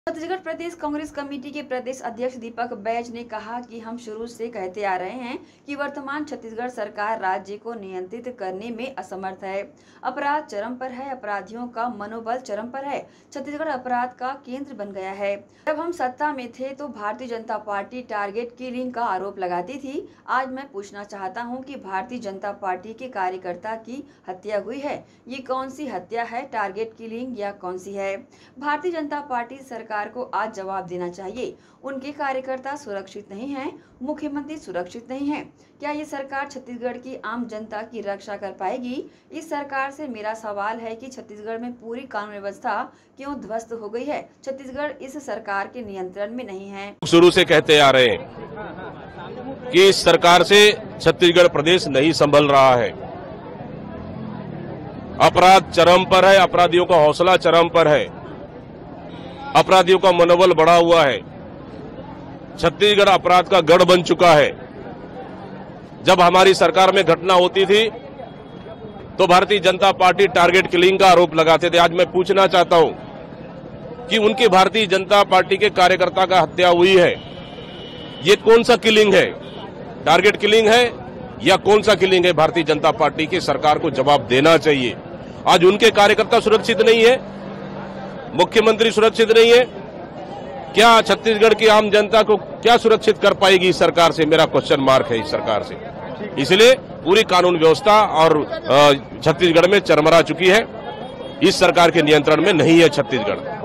छत्तीसगढ़ प्रदेश Congress committee के प्रदेश अध्यक्ष दीपक बैज ने कहा कि हम शुरू से कहते आ रहे हैं कि वर्तमान छत्तीसगढ़ सरकार राज्य को नियंत्रित करने में असमर्थ है। अपराध चरम पर है, अपराधियों का मनोबल चरम पर है। छत्तीसगढ़ अपराध का केंद्र बन गया है। जब हम सत्ता में थे तो Bharatiya Janata party target killing का आरोप लगाती थी। आज मैं पूछना चाहता हूं कि भारतीय जनता पार्टी के कार्यकर्ता की हत्या हुई है, ये कौन सी हत्या है, टारगेट किलिंग या कौन सी है? भारतीय जनता पार्टी सरकार को आज जवाब देना चाहिए। उनके कार्यकर्ता सुरक्षित नहीं हैं, मुख्यमंत्री सुरक्षित नहीं है। क्या ये सरकार छत्तीसगढ़ की आम जनता की रक्षा कर पाएगी? इस सरकार से मेरा सवाल है कि छत्तीसगढ़ में पूरी कानून व्यवस्था क्यों ध्वस्त हो गई है? छत्तीसगढ़ इस सरकार के नियंत्रण में नहीं है। शुरू से कहते आ रहे हैं कि इस सरकार से छत्तीसगढ़ प्रदेश नहीं संभल रहा है। अपराध चरम पर है, अपराधियों का हौसला चरम पर है, अपराधियों का मनोबल बढ़ा हुआ है। छत्तीसगढ़ अपराध का गढ़ बन चुका है। जब हमारी सरकार में घटना होती थी तो Bharatiya Janata party target killing का आरोप लगाते थे। आज मैं पूछना चाहता हूं कि उनकी भारतीय जनता पार्टी के कार्यकर्ता का हत्या हुई है, ये कौन सा किलिंग है? टारगेट किलिंग है या कौन सा किलिंग है? भारतीय जनता पार्टी की सरकार को जवाब देना चाहिए। आज उनके कार्यकर्ता सुरक्षित नहीं है, मुख्यमंत्री सुरक्षित नहीं है। क्या छत्तीसगढ़ की आम जनता को क्या सुरक्षित कर पाएगी इस सरकार से? मेरा क्वेश्चन मार्क है इस सरकार से। इसलिए पूरी कानून व्यवस्था और छत्तीसगढ़ में चरमरा चुकी है। इस सरकार के नियंत्रण में नहीं है छत्तीसगढ़।